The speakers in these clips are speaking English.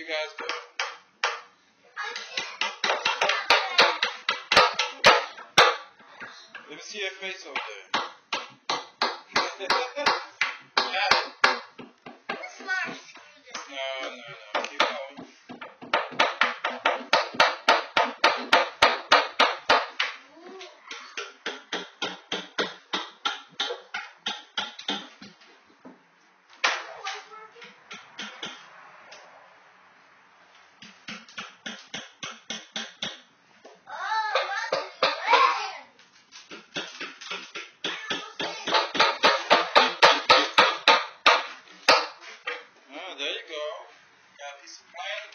you guys go. Let me see your face over there. Yeah. No. Keep going. There you go. Got a piece of plank.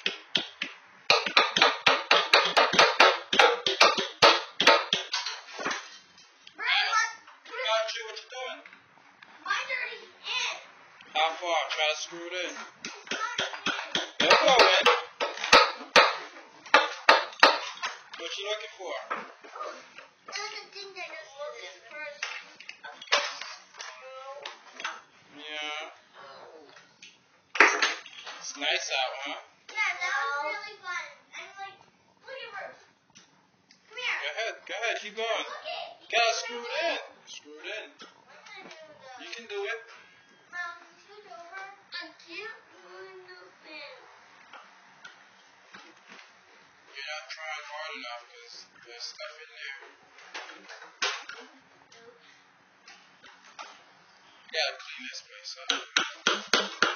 Got you. What you doing? Mine's already in. How far? Try to screw it in. There you go, man. What you looking for? That's the thing that you're looking for. Yeah. It's nice out, huh? Yeah, that was really fun. I'm like, look at Bruce. Come here. Go ahead, keep going. Look it. You gotta screw it in. Screw it in. What did I do though? You can do it. Scoot over. I can't find the pin. You're not trying hard enough because there's stuff in there. You gotta clean this place up.